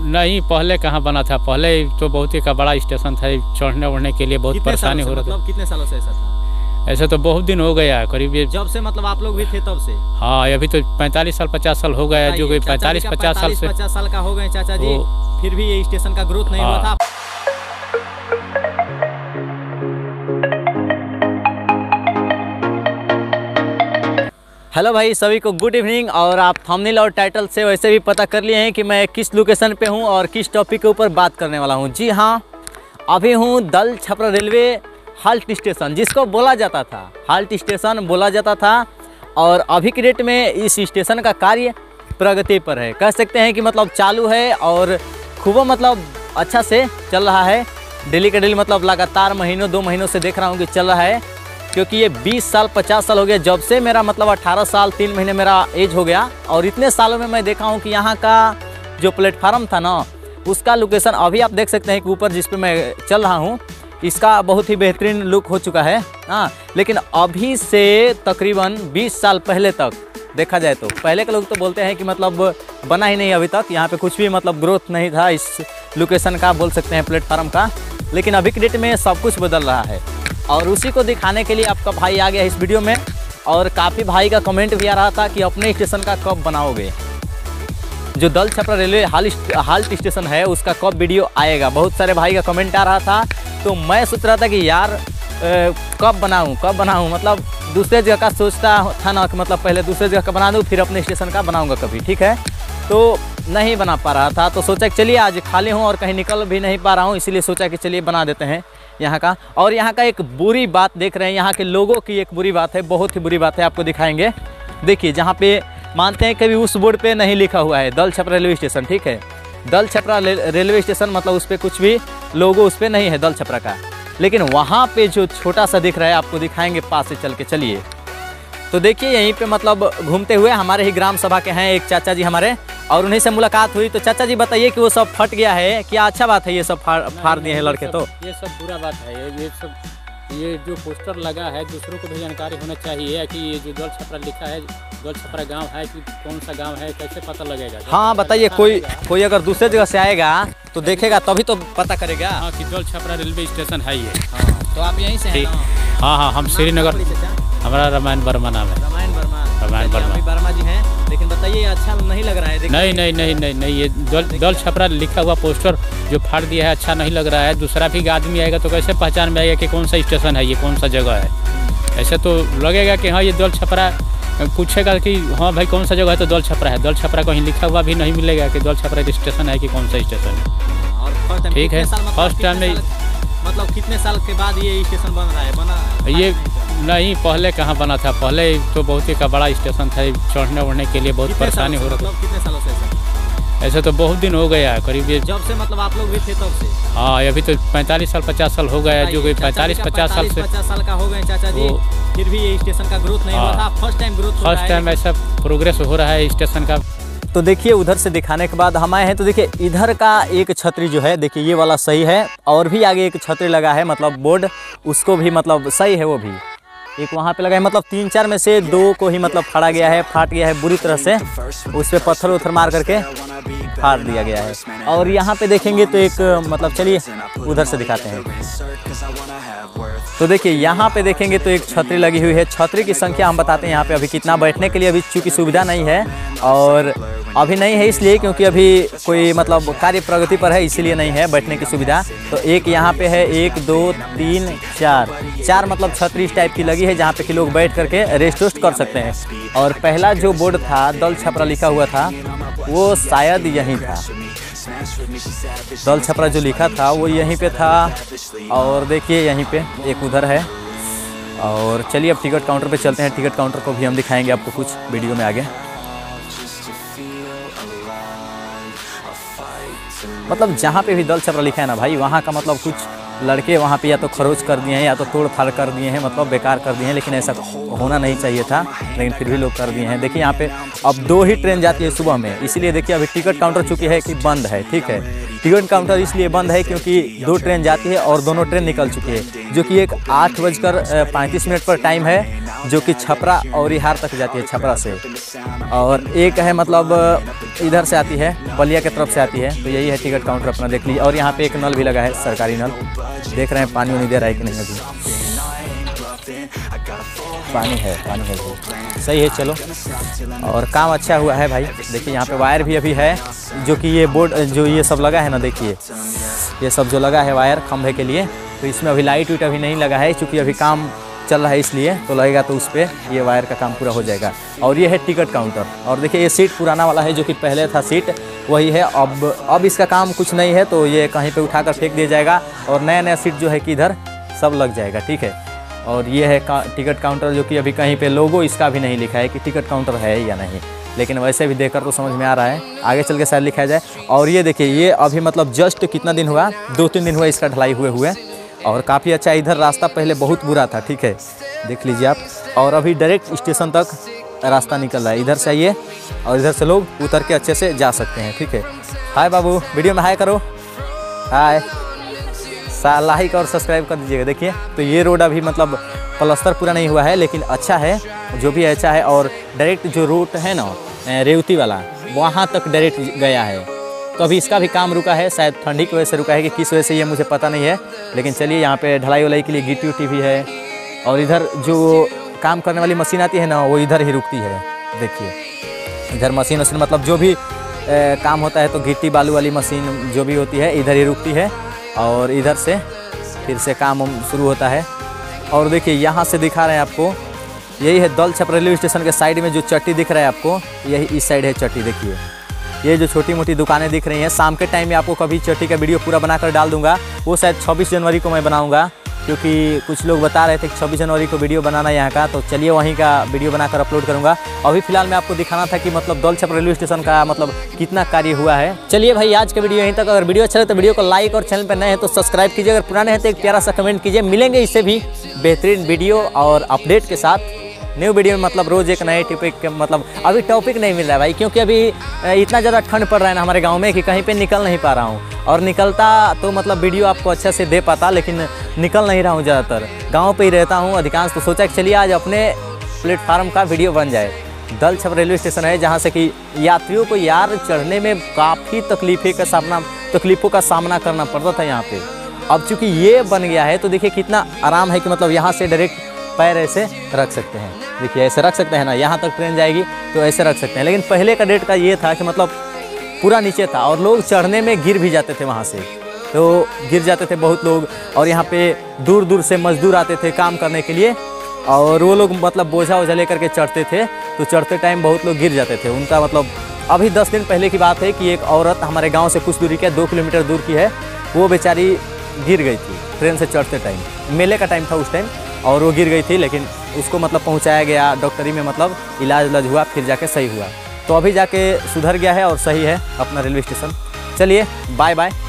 नहीं, पहले कहाँ बना था, पहले तो बहुत ही का बड़ा स्टेशन था, चढ़ने उड़ने के लिए बहुत परेशानी हो रहा था। मतलब कितने सालों से ऐसा था? ऐसे तो बहुत दिन हो गया है, करीब जब से मतलब आप लोग भी थे तब से? हाँ, अभी तो 45 साल 50 साल हो गया, जो कि 45-50 साल से 50 साल का हो गए चाचा जी, फिर भी ये स्टेशन का ग्रोथ नहीं हुआ था। हेलो भाई, सभी को गुड इवनिंग। और आप थंबनेल और टाइटल से वैसे भी पता कर लिए हैं कि मैं किस लोकेशन पे हूं और किस टॉपिक के ऊपर बात करने वाला हूं। जी हाँ, अभी हूं दल छपरा रेलवे हाल्ट स्टेशन, जिसको बोला जाता था, हाल्ट स्टेशन बोला जाता था। और अभी के डेट में इस स्टेशन का कार्य प्रगति पर है, कह सकते हैं कि मतलब चालू है और खूब मतलब अच्छा से चल रहा है। डेली का डेली मतलब लगातार महीनों 2 महीनों से देख रहा हूँ कि चल रहा है, क्योंकि ये 20 साल 50 साल हो गया जब से मेरा मतलब 18 साल 3 महीने मेरा एज हो गया। और इतने सालों में मैं देखा हूँ कि यहाँ का जो प्लेटफार्म था ना, उसका लोकेशन अभी आप देख सकते हैं कि ऊपर जिस पे मैं चल रहा हूँ, इसका बहुत ही बेहतरीन लुक हो चुका है। हाँ, लेकिन अभी से तकरीबन 20 साल पहले तक देखा जाए तो, पहले के लोग तो बोलते हैं कि मतलब बना ही नहीं अभी तक, यहाँ पे कुछ भी मतलब ग्रोथ नहीं था इस लोकेशन का, बोल सकते हैं प्लेटफार्म का। लेकिन अभी के डेट में सब कुछ बदल रहा है और उसी को दिखाने के लिए आपका भाई आ गया इस वीडियो में। और काफ़ी भाई का कमेंट भी आ रहा था कि अपने स्टेशन का कब बनाओगे, जो दल छपरा रेलवे हाल्ट स्टेशन है उसका कब वीडियो आएगा। बहुत सारे भाई का कमेंट आ रहा था, तो मैं सोच रहा था कि यार कब बनाऊँ, मतलब दूसरे जगह का सोचता था ना कि मतलब पहले दूसरे जगह का बना दूँ फिर अपने स्टेशन का बनाऊँगा कभी, ठीक है। तो नहीं बना पा रहा था, तो सोचा कि चलिए आज खाली हूँ और कहीं निकल भी नहीं पा रहा हूँ, इसीलिए सोचा कि चलिए बना देते हैं यहाँ का। और यहाँ का एक बुरी बात देख रहे हैं, यहाँ के लोगों की एक बुरी बात है, बहुत ही बुरी बात है, आपको दिखाएंगे। देखिए, जहाँ पे मानते हैं कभी उस बोर्ड पे नहीं लिखा हुआ है दल छपरा रेलवे स्टेशन, ठीक है, दल छपरा रेलवे स्टेशन, मतलब उस पर कुछ भी लोगो उस पर नहीं है दल छपरा का। लेकिन वहाँ पे जो छोटा सा दिख रहा है, आपको दिखाएंगे पास से चल के, चलिए। तो देखिए, यहीं पे मतलब घूमते हुए हमारे ही ग्राम सभा के हैं एक चाचा जी हमारे, और उन्हीं से मुलाकात हुई। तो चाचा जी बताइए कि वो सब फट गया है, क्या अच्छा बात है ये सब फाड़ दिए हैं लड़के? तो ये सब बुरा बात है। ये जो पोस्टर लगा है, दूसरों को भी जानकारी होना चाहिए कि ये जो दल छपरा लिखा है, दल छपरा गांव है कि कौन सा गांव है, कैसे पता लगेगा? हाँ बताइए, कोई अगर दूसरे जगह से आएगा तो देखेगा तभी तो पता करेगा। हाँ, कि दल छपरा रेलवे स्टेशन है ये। हाँ, तो आप यहीं से हैं? हाँ, हम श्रीनगर, हमारा रामायण वर्मा नाम है। रामायण वर्मा जी हैं। लेकिन बताइए, अच्छा नहीं लग रहा है? नहीं, ये दल छपरा लिखा हुआ पोस्टर जो फाड़ दिया है अच्छा नहीं लग रहा है। दूसरा भी आदमी आएगा तो कैसे पहचान में आएगा कि कौन सा स्टेशन है ये, कौन सा जगह है? ऐसे तो लगेगा कि हाँ ये दल छपरा, पूछेगा कि हाँ भाई कौन सा जगह है, तो दल छपरा है। दल छपरा कहीं लिखा हुआ भी नहीं मिलेगा कि दल छपरा स्टेशन है कि कौन सा स्टेशन है। ठीक है, फर्स्ट टाइम में मतलब कितने साल के बाद ये स्टेशन बन रहा है? ये नहीं, पहले कहाँ बना था, पहले तो बहुत ही का बड़ा स्टेशन था, चढ़ने उड़ने के लिए बहुत परेशानी हो रहा था। कितने सालों से? ऐसे तो बहुत दिन हो गया है, करीब जब से मतलब आप लोग भी थे तब से? हाँ, अभी तो 45 साल 50 साल हो गया, जो कि 45-50 साल से 50 साल का हो गए चाचा जी, फिर भी ये स्टेशन का ग्रोथ नहीं हुआ था। फर्स्ट टाइम ऐसा प्रोग्रेस हो रहा है स्टेशन का। तो देखिए, उधर से दिखाने के बाद हम आए हैं, तो देखिए इधर का एक छतरी जो है, देखिए ये वाला सही है, और भी आगे एक छतरी लगा है मतलब बोर्ड, उसको भी मतलब सही है, वो भी एक वहाँ पे लगा है। मतलब 3-4 में से 2 को ही मतलब फाड़ा गया है, फाट गया है बुरी तरह से, उस पर पत्थर उथर मार करके फाड़ दिया गया है। और यहाँ पे देखेंगे तो एक मतलब, चलिए उधर से दिखाते हैं। तो देखिए, यहाँ पे देखेंगे तो एक छतरी लगी हुई है। छतरी की संख्या हम बताते हैं यहाँ पे अभी कितना, बैठने के लिए अभी चूँकि सुविधा नहीं है, और अभी नहीं है इसलिए क्योंकि अभी कोई मतलब कार्य प्रगति पर है, इसीलिए नहीं है बैठने की सुविधा। तो एक यहाँ पे है, 1 2 3 4 मतलब छतरी इस टाइप की लगी है, जहाँ पे कि लोग बैठ करके रेस्ट वेस्ट कर सकते हैं। और पहला जो बोर्ड था दल छपरा लिखा हुआ था, वो शायद यहीं था, दल छपरा जो लिखा था वो यहीं पे था। और देखिए यहीं पे एक उधर है। और चलिए अब टिकट काउंटर पे चलते हैं, टिकट काउंटर को भी हम दिखाएंगे आपको कुछ वीडियो में आगे। मतलब जहाँ पे भी दल छपरा लिखा है ना भाई, वहाँ का मतलब कुछ लड़के वहाँ पे या तो खरोच कर दिए हैं या तो तोड़ फाड़ कर दिए हैं, मतलब बेकार कर दिए हैं। लेकिन ऐसा होना नहीं चाहिए था, लेकिन फिर भी लोग कर दिए हैं। देखिए यहाँ पे अब 2 ही ट्रेन जाती है सुबह में, इसीलिए देखिए अभी टिकट काउंटर चुकी है कि बंद है, ठीक है। टिकट काउंटर इसलिए बंद है क्योंकि 2 ट्रेन जाती है और दोनों ट्रेन निकल चुकी है, जो कि एक 8:35 पर टाइम है, जो कि छपरा और हिहार तक जाती है छपरा से, और एक है मतलब इधर से आती है, बलिया की तरफ से आती है। तो यही है टिकट काउंटर अपना, देख लीजिए। और यहाँ पे एक नल भी लगा है, सरकारी नल। देख रहे हैं पानी नहीं दे रहा है कि नहीं अभी। पानी है सही है। चलो, और काम अच्छा हुआ है भाई। देखिए यहाँ पे वायर भी अभी है, जो कि ये बोर्ड जो ये सब लगा है ना, देखिए ये सब जो लगा है वायर खंभे के लिए, तो इसमें अभी लाइट वाइट अभी नहीं लगा है, क्योंकि अभी काम चल रहा है, इसलिए तो लगेगा तो उस पर ये वायर का काम पूरा हो जाएगा। और ये है टिकट काउंटर। और देखिए ये सीट पुराना वाला है, जो कि पहले था सीट वही है। अब इसका काम कुछ नहीं है, तो ये कहीं पे उठाकर फेंक दिया जाएगा और नया सीट जो है कि इधर सब लग जाएगा, ठीक है। और ये है टिकट काउंटर, जो कि अभी कहीं पे लोगो इसका भी नहीं लिखा है कि टिकट काउंटर है या नहीं, लेकिन वैसे भी देखकर तो समझ में आ रहा है। आगे चल के शायद लिखा जाए। और ये देखिए ये अभी मतलब जस्ट कितना दिन हुआ, 2-3 दिन हुआ इसका ढलाई हुए और काफ़ी अच्छा। इधर रास्ता पहले बहुत बुरा था, ठीक है, देख लीजिए आप। और अभी डायरेक्ट स्टेशन तक रास्ता निकल रहा है, इधर से आइए और इधर से लोग उतर के अच्छे से जा सकते हैं, ठीक है। हाय बाबू, वीडियो में हाय करो, हाय। लाइक और सब्सक्राइब कर दीजिएगा। देखिए तो ये रोड अभी मतलब प्लास्टर पूरा नहीं हुआ है, लेकिन अच्छा है, जो भी अच्छा है। और डायरेक्ट जो रूट है ना रेवती वाला, वहाँ तक डायरेक्ट गया है। तो अभी इसका भी काम रुका है, शायद ठंडी की वजह से रुका है कि किस वजह से ये मुझे पता नहीं है। लेकिन चलिए, यहाँ पे ढलाई वलाई के लिए गिट्टी उट्टी भी है। और इधर जो काम करने वाली मशीन आती है ना, वो इधर ही रुकती है। देखिए इधर मशीन मतलब जो भी काम होता है, तो गिट्टी बालू वाली मशीन जो भी होती है इधर ही रुकती है। और इधर से फिर से काम शुरू होता है। और देखिए यहाँ से दिखा रहे हैं आपको, यही है दलछप रेलवे स्टेशन के साइड में जो चट्टी दिख रहा है आपको, यही इस साइड है चट्टी। देखिए ये जो छोटी मोटी दुकानें दिख रही हैं, शाम के टाइम में आपको कभी चट्टी का वीडियो पूरा बनाकर डाल दूंगा। वो शायद 26 जनवरी को मैं बनाऊंगा, क्योंकि कुछ लोग बता रहे थे कि 26 जनवरी को वीडियो बनाना यहाँ का। तो चलिए वहीं का वीडियो बनाकर अपलोड करूँगा। अभी फिलहाल मैं आपको दिखाना था कि मतलब दलछप रेलवे स्टेशन का मतलब कितना कार्य हुआ है। चलिए भाई, आज का वीडियो यहीं तक। अगर वीडियो अच्छा लगे तो वीडियो को लाइक और चैनल पर नए हैं तो सब्सक्राइब कीजिए। अगर पुराने हैं तो एक प्यारा सा कमेंट कीजिए। मिलेंगे इससे भी बेहतरीन वीडियो और अपडेट के साथ न्यू वीडियो में। मतलब रोज़ एक नए टॉपिक, मतलब अभी टॉपिक नहीं मिल रहा है भाई, क्योंकि अभी इतना ज़्यादा ठंड पड़ रहा है ना हमारे गांव में कि कहीं पे निकल नहीं पा रहा हूँ। और निकलता तो मतलब वीडियो आपको अच्छे से दे पाता, लेकिन निकल नहीं रहा हूँ ज़्यादातर, गांव पे ही रहता हूँ अधिकांश। तो सोचा कि चलिए आज अपने प्लेटफार्म का वीडियो बन जाए। दलछप रेलवे स्टेशन है, जहाँ से कि यात्रियों को यार चढ़ने में काफ़ी तकलीफ़ों का सामना करना पड़ता था यहाँ पे। अब चूँकि ये बन गया है तो देखिए कितना आराम है कि मतलब यहाँ से डायरेक्ट पैर ऐसे रख सकते हैं। देखिए ऐसे रख सकते हैं ना, यहाँ तक ट्रेन जाएगी तो ऐसे रख सकते हैं। लेकिन पहले का डेट का ये था कि मतलब पूरा नीचे था और लोग चढ़ने में गिर भी जाते थे, वहाँ से तो गिर जाते थे बहुत लोग। और यहाँ पे दूर दूर से मजदूर आते थे काम करने के लिए, और वो लोग मतलब बोझा वोझा लेकर के चढ़ते थे, तो चढ़ते टाइम बहुत लोग गिर जाते थे। उनका मतलब अभी 10 दिन पहले की बात है कि एक औरत हमारे गाँव से कुछ दूरी के 2 किलोमीटर दूर की है, वो बेचारी गिर गई थी ट्रेन से चढ़ते टाइम। मेले का टाइम था उस टाइम, और वो गिर गई थी। लेकिन उसको मतलब पहुंचाया गया डॉक्टरी में, मतलब इलाज हुआ, फिर जाके सही हुआ। तो अभी जाके सुधर गया है और सही है अपना रेलवे स्टेशन। चलिए बाय बाय।